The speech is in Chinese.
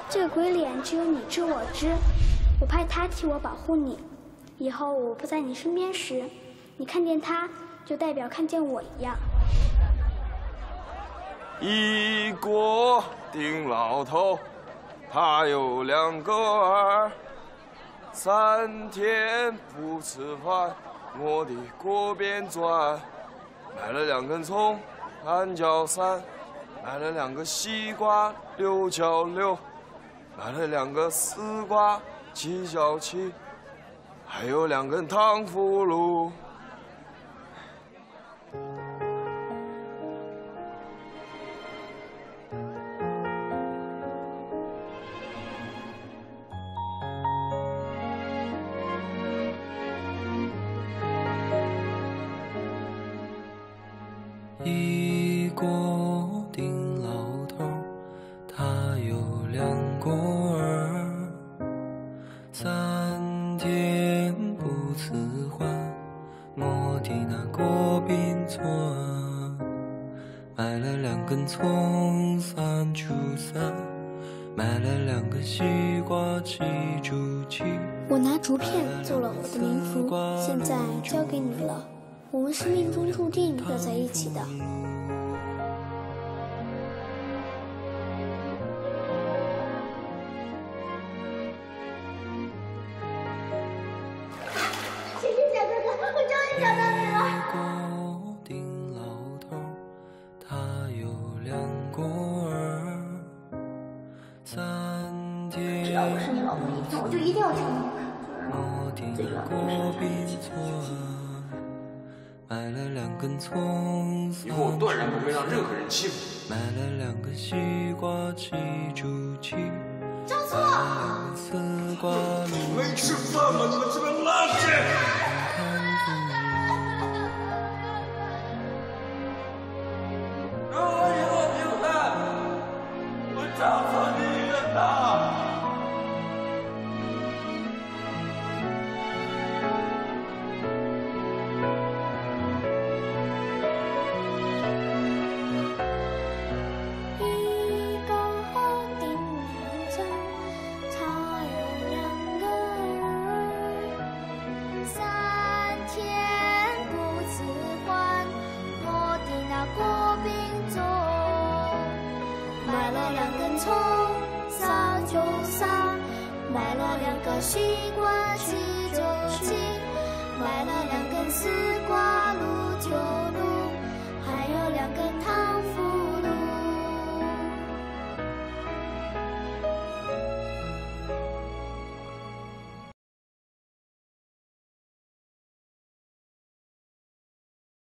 这个鬼脸只有你知我知，我派他替我保护你。以后我不在你身边时，你看见他，就代表看见我一样。 一国定老头，他有2个儿，3天不吃饭，我的锅边转。买了2根葱，3角3；买了2个西瓜，6角6；买了2个丝瓜，7角7；还有2根糖葫芦。 一国定老头，他有2个儿，3天不辞还我的那锅边蒜。买了2根葱，3除3；买了2个西瓜，7除7。 我拿竹片做了我的灵符，现在交给你了。我们是命中注定要在一起的。 谢谢小哥哥，我终于找到你了。 一国定老头，他有2个儿，3天。 只要我是你老婆一天，我就一定要娶你。 我的锅边蒜。买了2根葱， 以后我断然不会让任何人欺负你。 买了2个西瓜，7除7。 张苏， 丝瓜没吃饭吗？你们这帮垃圾！让我以后平反，我找错女人了。 买了2根葱，3就3；买了2个西瓜，7就7；买了2根丝